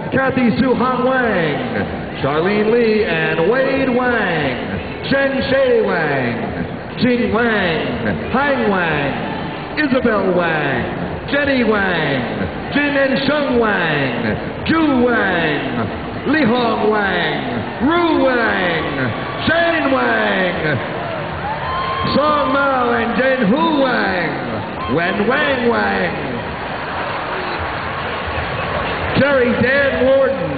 Kathy Suhan Wang, Charlene Lee and Wade Wang, Shen Shay Wang, Jing Wang, Hang Wang, Isabel Wang, Jenny Wang, Jin and Sheng Wang, Ju Wang, Li Hong Wang, Ru Wang, Shane Wang, Song Mao and Jen Hu Wang, Wen Wang Wang, Jerry Dan Warden,